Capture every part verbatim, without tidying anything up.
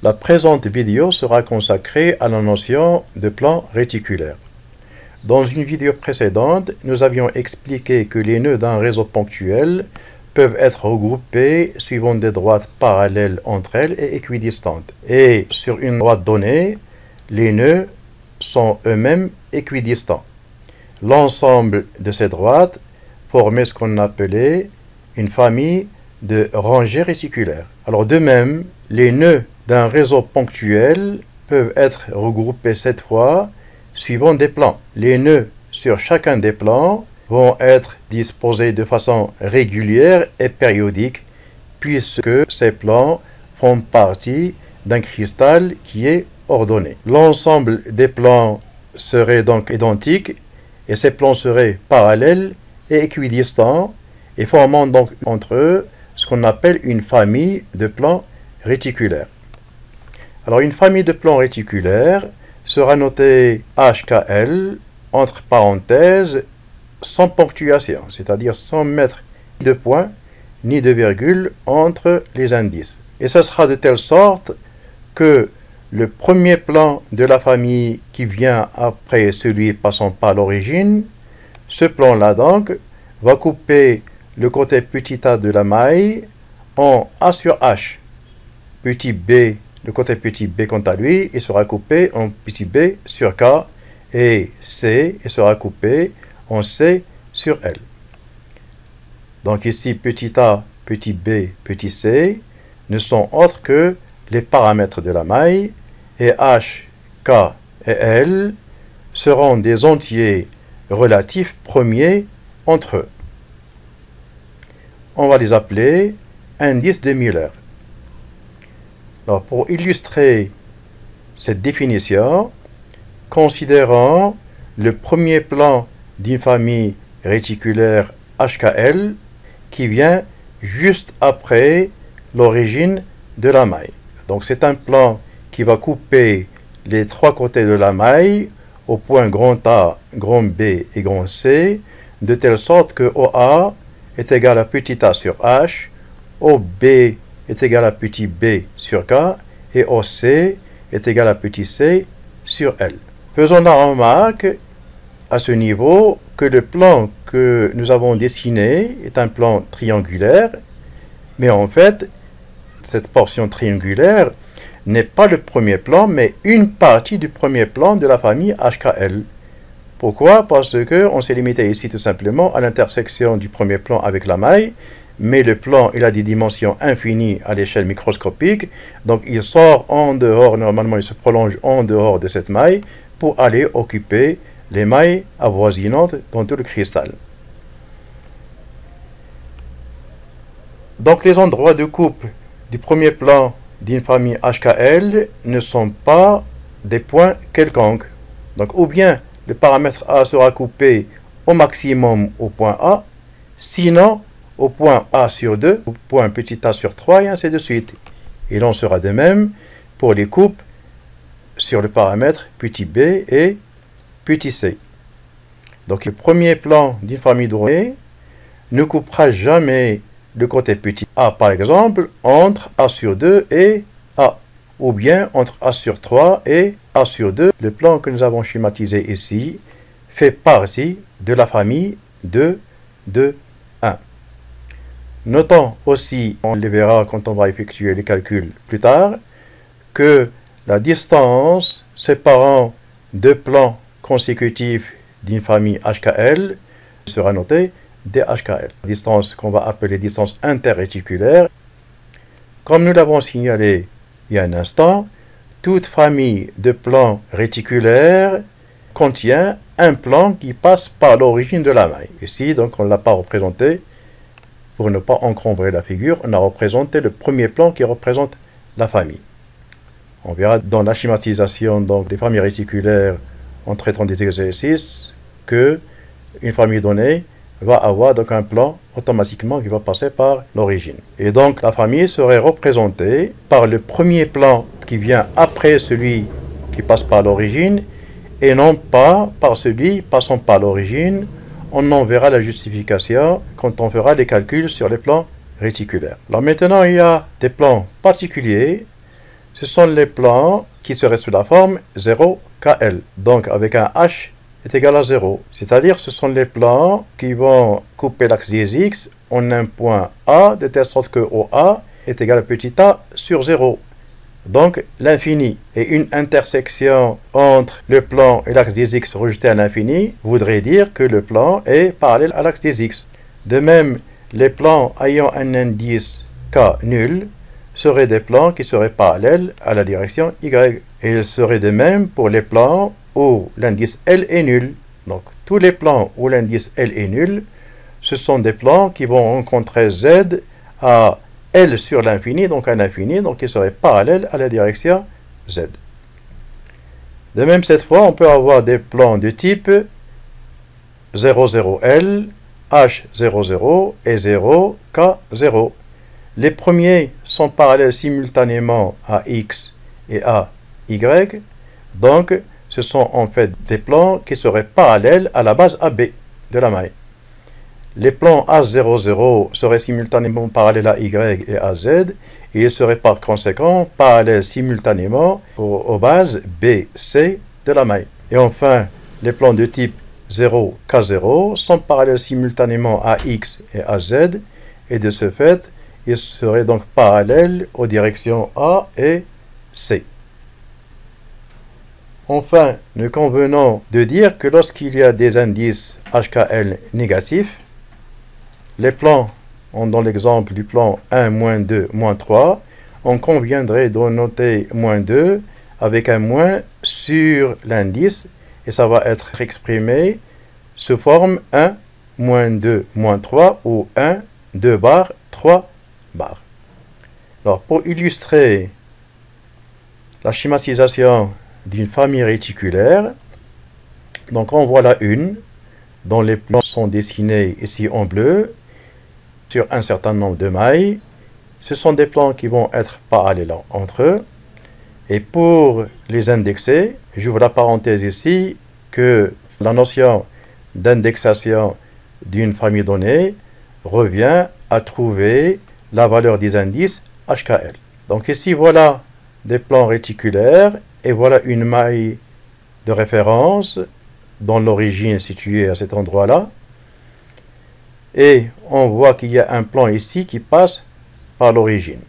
La présente vidéo sera consacrée à la notion de plan réticulaire. Dans une vidéo précédente, nous avions expliqué que les nœuds d'un réseau ponctuel peuvent être regroupés suivant des droites parallèles entre elles et équidistantes. Et sur une droite donnée, les nœuds sont eux-mêmes équidistants. L'ensemble de ces droites formait ce qu'on appelait une famille de rangées réticulaires. Alors de même, les nœuds d'un réseau ponctuel peuvent être regroupés cette fois suivant des plans. Les nœuds sur chacun des plans vont être disposés de façon régulière et périodique puisque ces plans font partie d'un cristal qui est ordonné. L'ensemble des plans serait donc identique et ces plans seraient parallèles et équidistants et formant donc entre eux ce qu'on appelle une famille de plans réticulaires. Alors une famille de plans réticulaires sera notée H K L entre parenthèses sans ponctuation, c'est-à-dire sans mettre ni de point ni de virgule entre les indices. Et ce sera de telle sorte que le premier plan de la famille qui vient après celui passant par l'origine, ce plan-là donc va couper le côté petit a de la maille en A sur H. Petit b, le côté petit b quant à lui, il sera coupé en petit b sur K et C, il sera coupé en C sur L. Donc ici, petit a, petit b, petit c ne sont autres que les paramètres de la maille et H, K et L seront des entiers relatifs premiers entre eux. On va les appeler indices de Müller. Alors, pour illustrer cette définition, considérons le premier plan d'une famille réticulaire H K L qui vient juste après l'origine de la maille. Donc c'est un plan qui va couper les trois côtés de la maille au point grand A, grand B et grand C, de telle sorte que O A est égal à petit a sur H, O B est égal à petit b sur K, et O C est égal à petit c sur L. Faisons la remarque à ce niveau que le plan que nous avons dessiné est un plan triangulaire, mais en fait, cette portion triangulaire n'est pas le premier plan, mais une partie du premier plan de la famille H K L. Pourquoi? Parce qu'on s'est limité ici tout simplement à l'intersection du premier plan avec la maille, mais le plan il a des dimensions infinies à l'échelle microscopique, donc il sort en dehors, normalement il se prolonge en dehors de cette maille pour aller occuper les mailles avoisinantes dans tout le cristal. Donc les endroits de coupe du premier plan d'une famille H K L ne sont pas des points quelconques. Donc ou bien le paramètre A sera coupé au maximum au point A, sinon au point A sur deux, au point petit a sur trois, et ainsi de suite. Et l'on sera de même pour les coupes sur le paramètre petit b et petit c. Donc le premier plan d'une famille donnée ne coupera jamais le côté petit a, par exemple, entre A sur deux et A, ou bien entre A sur trois et A sur deux. Le plan que nous avons schématisé ici fait partie de la famille deux, deux, un. Notons aussi, on le verra quand on va effectuer les calculs plus tard, que la distance séparant deux plans consécutifs d'une famille H K L sera notée D H K L. Distance qu'on va appeler distance interréticulaire. Comme nous l'avons signalé il y a un instant, toute famille de plans réticulaires contient un plan qui passe par l'origine de la maille. Ici, donc, on ne l'a pas représenté. Pour ne pas encombrer la figure, on a représenté le premier plan qui représente la famille. On verra dans la schématisation donc, des familles réticulaires en traitant des exercices que une famille donnée va avoir donc un plan automatiquement qui va passer par l'origine. Et donc la famille serait représentée par le premier plan qui vient après celui qui passe par l'origine et non pas par celui passant par l'origine. On en verra la justification quand on fera les calculs sur les plans réticulaires. Alors maintenant il y a des plans particuliers, ce sont les plans qui seraient sous la forme zéro K L, donc avec un H est égal à zéro. C'est-à-dire ce sont les plans qui vont couper l'axe des X en un point A, de telle sorte que O A est égal à petit a sur zéro. Donc l'infini et une intersection entre le plan et l'axe des X rejeté à l'infini voudrait dire que le plan est parallèle à l'axe des X. De même, les plans ayant un indice K nul seraient des plans qui seraient parallèles à la direction Y. Et il serait de même pour les plans où l'indice L est nul. Donc tous les plans où l'indice L est nul, ce sont des plans qui vont rencontrer Z à L sur l'infini, donc à l'infini, donc qui seraient parallèles à la direction Z. De même, cette fois, on peut avoir des plans de type zéro zéro L, H zéro zéro et zéro K zéro. Les premiers sont parallèles simultanément à X et à Y, donc ce sont en fait des plans qui seraient parallèles à la base A B de la maille. Les plans A zéro zéro seraient simultanément parallèles à Y et à Z, et ils seraient par conséquent parallèles simultanément aux, aux bases B, C de la maille. Et enfin, les plans de type zéro K zéro sont parallèles simultanément à X et à Z, et de ce fait, ils seraient donc parallèles aux directions A et C. Enfin, nous convenons de dire que lorsqu'il y a des indices H K L négatifs, les plans, dans l'exemple du plan un, moins deux, moins trois, on conviendrait de noter moins deux avec un moins sur l'indice, et ça va être exprimé sous forme un, moins deux, moins trois, ou un, deux barres, trois barres. Alors, pour illustrer la schématisation d'une famille réticulaire, donc on voit la une, dont les plans sont dessinés ici en bleu, sur un certain nombre de mailles. Ce sont des plans qui vont être parallèles entre eux. Et pour les indexer, j'ouvre la parenthèse ici, que la notion d'indexation d'une famille donnée revient à trouver la valeur des indices H K L. Donc ici, voilà des plans réticulaires, et voilà une maille de référence dont l'origine est située à cet endroit-là. Et on voit qu'il y a un plan ici qui passe par l'origine.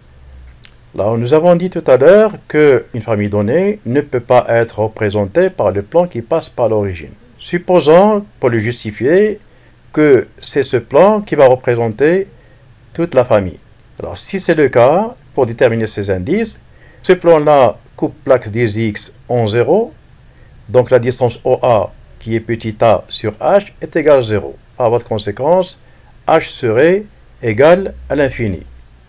Là, nous avons dit tout à l'heure qu'une famille donnée ne peut pas être représentée par le plan qui passe par l'origine. Supposons, pour le justifier, que c'est ce plan qui va représenter toute la famille. Alors, si c'est le cas, pour déterminer ces indices, ce plan-là coupe l'axe des X en zéro, donc la distance O A, qui est petit a sur H, est égale à zéro. Par voie de conséquence, H serait égal à l'infini.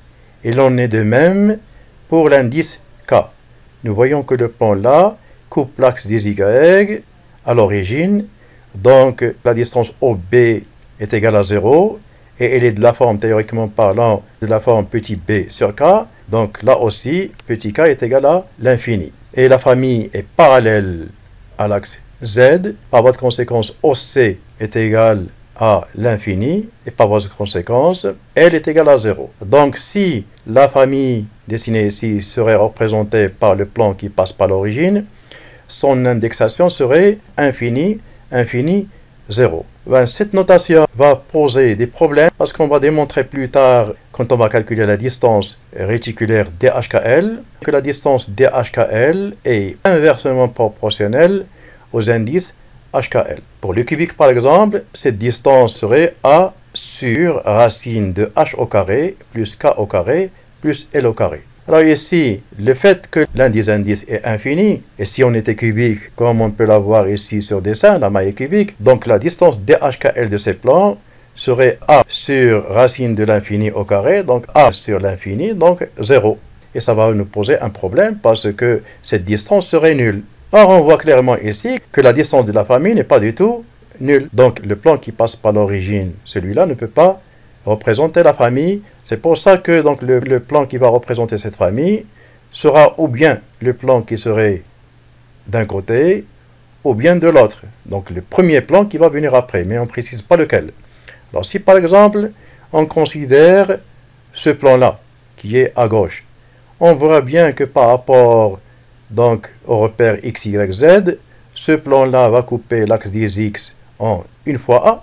Il en est de même pour l'indice K. Nous voyons que le plan là coupe l'axe des Y à l'origine, donc la distance O B est égale à zéro, et elle est de la forme, théoriquement parlant, de la forme petit b sur K, donc là aussi, petit k est égal à l'infini. Et la famille est parallèle à l'axe Z, par voie de conséquence, O C est égal à l'infini, et par voie de conséquence, L est égal à zéro. Donc si la famille dessinée ici serait représentée par le plan qui passe par l'origine, son indexation serait infini, infini, zéro. Ben, cette notation va poser des problèmes parce qu'on va démontrer plus tard, quand on va calculer la distance réticulaire D H K L, que la distance D H K L est inversement proportionnelle aux indices H K L. Pour le cubique, par exemple, cette distance serait A sur racine de H au carré plus K au carré plus L au carré. Alors ici, le fait que l'un des indices est infini, et si on était cubique, comme on peut l'avoir ici sur dessin, la maille est cubique, donc la distance D H K L de ces plans serait A sur racine de l'infini au carré, donc A sur l'infini, donc zéro. Et ça va nous poser un problème parce que cette distance serait nulle. Or, on voit clairement ici que la distance de la famille n'est pas du tout nulle. Donc le plan qui passe par l'origine, celui-là ne peut pas représenter la famille. C'est pour ça que donc, le, le plan qui va représenter cette famille sera ou bien le plan qui serait d'un côté, ou bien de l'autre. Donc le premier plan qui va venir après, mais on ne précise pas lequel. Alors si par exemple, on considère ce plan-là, qui est à gauche, on verra bien que par rapport donc, au repère x, y, z, ce plan-là va couper l'axe des x en une fois a,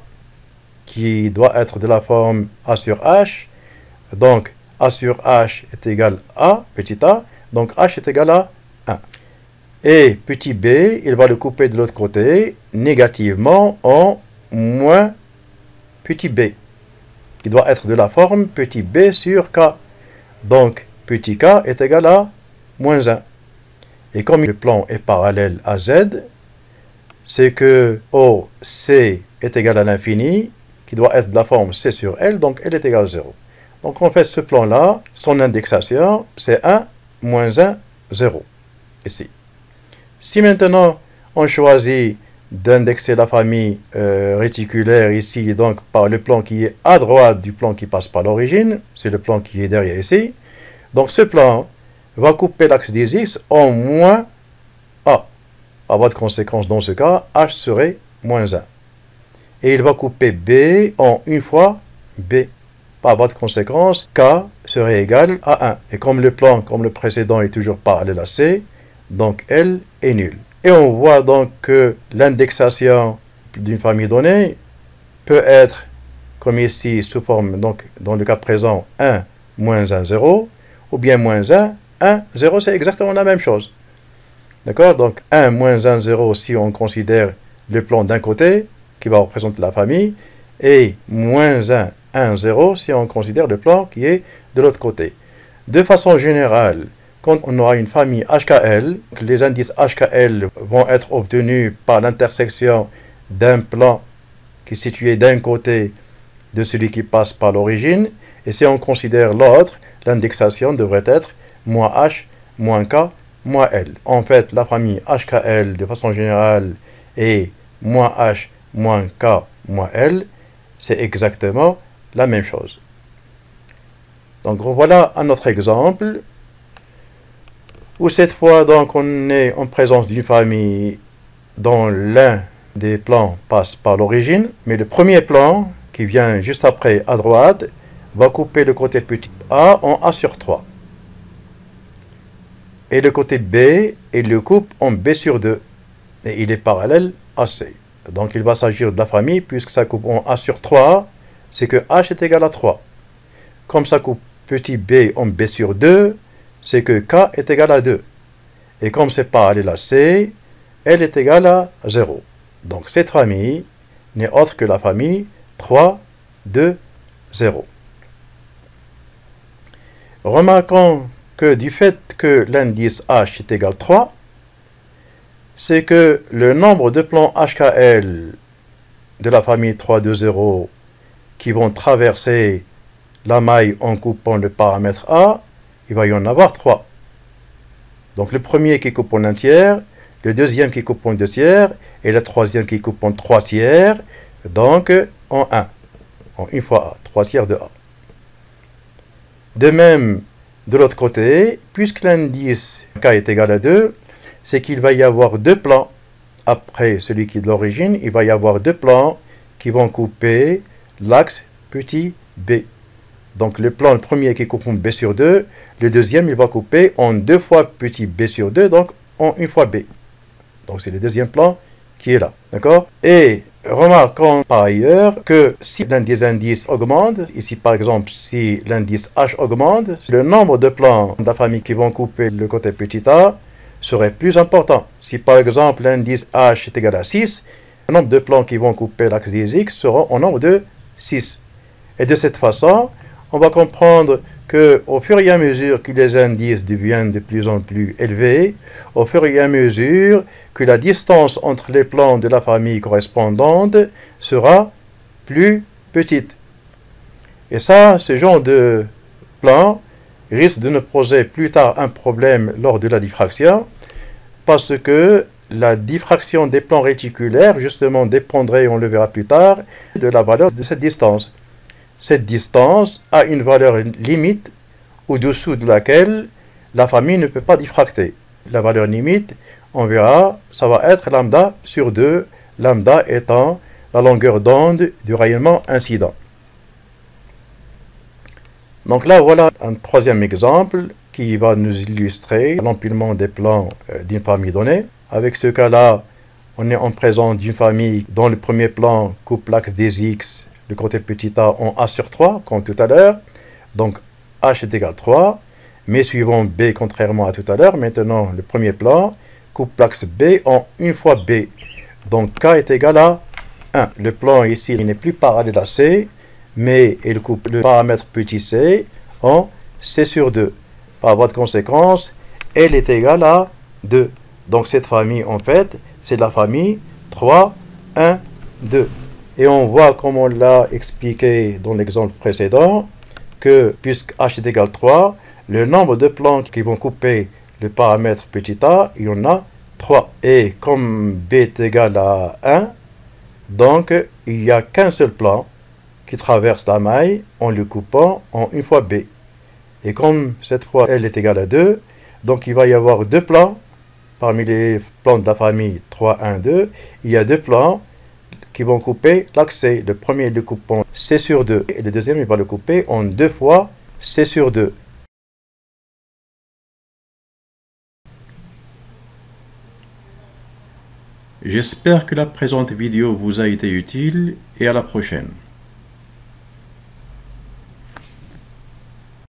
qui doit être de la forme a sur h. Donc, a sur h est égal à petit a, donc h est égal à un. Et petit b, il va le couper de l'autre côté, négativement, en moins petit b, qui doit être de la forme petit b sur k. Donc, petit k est égal à moins un. Et comme le plan est parallèle à z, c'est que O C est égal à l'infini, qui doit être de la forme C sur L, donc L est égal à zéro. Donc en fait, ce plan-là, son indexation, c'est un, moins un, zéro, ici. Si maintenant, on choisit d'indexer la famille euh, réticulaire ici, donc par le plan qui est à droite du plan qui passe par l'origine, c'est le plan qui est derrière ici, donc ce plan va couper l'axe des x en moins a. À voie de conséquence, dans ce cas, h serait moins un. Et il va couper b en une fois b. Par voie de conséquence, k serait égal à un. Et comme le plan, comme le précédent, est toujours parallèle à c, donc L est nul. Et on voit donc que l'indexation d'une famille donnée peut être, comme ici, sous forme, donc dans le cas présent, un, moins un, zéro, ou bien moins un, un, zéro, c'est exactement la même chose. D'accord? Donc un, moins un, zéro, si on considère le plan d'un côté, qui va représenter la famille, et moins un, un, zéro, si on considère le plan qui est de l'autre côté. De façon générale, quand on aura une famille H K L, les indices H K L vont être obtenus par l'intersection d'un plan qui est situé d'un côté de celui qui passe par l'origine, et si on considère l'autre, l'indexation devrait être moins H, moins K, moins L. En fait, la famille H K L, de façon générale, est moins H, moins K, moins L, c'est exactement la même chose. Donc voilà un autre exemple, où cette fois, donc, on est en présence d'une famille dont l'un des plans passe par l'origine, mais le premier plan, qui vient juste après à droite, va couper le côté petit a en a sur trois. Et le côté b, il le coupe en b sur deux. Et il est parallèle à c. Donc il va s'agir de la famille, puisque ça coupe en a sur trois, c'est que h est égal à trois. Comme ça coupe petit b en b sur deux, c'est que k est égal à deux. Et comme c'est parallèle à c, L est égal à zéro. Donc cette famille n'est autre que la famille trois, deux, zéro. Remarquons que du fait que l'indice h est égal à trois, c'est que le nombre de plans H K L de la famille trois, deux, zéro qui vont traverser la maille en coupant le paramètre A, il va y en avoir trois. Donc le premier qui coupe en un tiers, le deuxième qui coupe en deux tiers, et le troisième qui coupe en trois tiers, donc en un, en une fois A, trois tiers de A. De même, de l'autre côté, puisque l'indice K est égal à deux, c'est qu'il va y avoir deux plans. Après celui qui est de l'origine, il va y avoir deux plans qui vont couper l'axe petit b. Donc le plan le premier qui coupe en b sur deux, le deuxième il va couper en deux fois petit b sur deux, donc en une fois b. Donc c'est le deuxième plan qui est là, d'accord? Et remarquons par ailleurs que si l'un des indices augmente, ici par exemple si l'indice h augmente, le nombre de plans de la famille qui vont couper le côté petit a serait plus important. Si par exemple l'indice h est égal à six, le nombre de plans qui vont couper l'axe des x seront au nombre de six. Et de cette façon, on va comprendre que au fur et à mesure que les indices deviennent de plus en plus élevés, au fur et à mesure que la distance entre les plans de la famille correspondante sera plus petite. Et ça, ce genre de plan risque de nous poser plus tard un problème lors de la diffraction, parce que la diffraction des plans réticulaires, justement, dépendrait, on le verra plus tard, de la valeur de cette distance. Cette distance a une valeur limite au-dessous de laquelle la famille ne peut pas diffracter. La valeur limite, on verra, ça va être lambda sur deux, lambda étant la longueur d'onde du rayonnement incident. Donc là, voilà un troisième exemple qui va nous illustrer l'empilement des plans euh, d'une famille donnée. Avec ce cas-là, on est en présence d'une famille dont le premier plan coupe l'axe des X, le côté petit a en A sur trois, comme tout à l'heure. Donc H est égal à trois, mais suivant B, contrairement à tout à l'heure, maintenant le premier plan coupe l'axe B en une fois B. Donc K est égal à un. Le plan ici il n'est plus parallèle à C, mais il coupe le paramètre petit c en C sur deux. Par voie de conséquence, L est égal à deux. Donc cette famille, en fait, c'est la famille trois, un, deux. Et on voit, comme on l'a expliqué dans l'exemple précédent, que puisque H est égal à trois, le nombre de plans qui vont couper le paramètre petit a, il y en a trois. Et comme B est égal à un, donc il n'y a qu'un seul plan qui traverse la maille en le coupant en une fois B. Et comme cette fois L est égal à deux, donc il va y avoir deux plans. Parmi les plans de la famille trois, un, deux, il y a deux plans qui vont couper l'axe C. Le premier le coupe en C sur deux et le deuxième il va le couper en deux fois C sur deux. J'espère que la présente vidéo vous a été utile et à la prochaine.